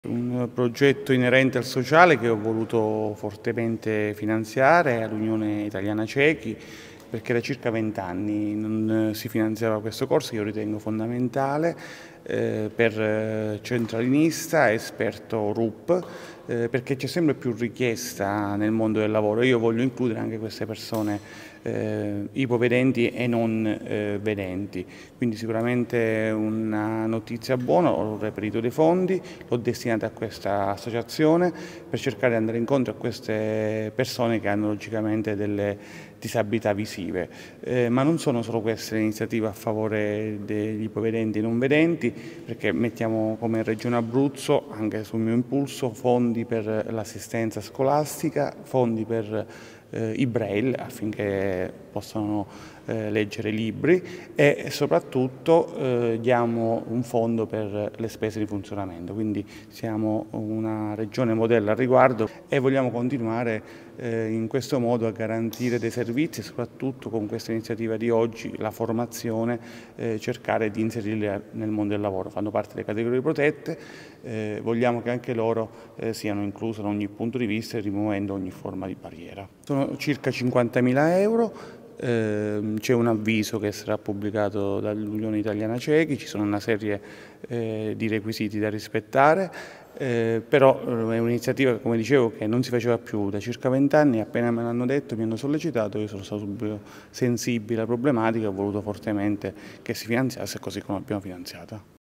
Un progetto inerente al sociale che ho voluto fortemente finanziare all'Unione Italiana Ciechi, perché da circa 20 anni non si finanziava questo corso che io ritengo fondamentale per centralinista, esperto RUP, perché c'è sempre più richiesta nel mondo del lavoro. Io voglio includere anche queste persone ipovedenti e non vedenti, quindi sicuramente una notizia buona. Ho reperito dei fondi, l'ho destinato a questa associazione per cercare di andare incontro a queste persone che hanno logicamente delle disabilità visive, ma non sono solo queste le iniziative a favore degli ipovedenti e non vedenti, perché mettiamo come Regione Abruzzo, anche sul mio impulso, fondi per l'assistenza scolastica, fondi per i braille affinché possano leggere libri e soprattutto diamo un fondo per le spese di funzionamento, quindi siamo una regione modello al riguardo e vogliamo continuare in questo modo a garantire dei servizi e soprattutto con questa iniziativa di oggi, la formazione, cercare di inserirli nel mondo del lavoro. Fanno parte delle categorie protette, vogliamo che anche loro siano incluse da ogni punto di vista, rimuovendo ogni forma di barriera. Sono circa 50.000 euro, c'è un avviso che sarà pubblicato dall'Unione Italiana Ciechi, ci sono una serie di requisiti da rispettare, però è un'iniziativa, come dicevo, che non si faceva più da circa 20 anni. Appena me l'hanno detto, mi hanno sollecitato, io sono stato subito sensibile alla problematica e ho voluto fortemente che si finanziasse, così come abbiamo finanziata.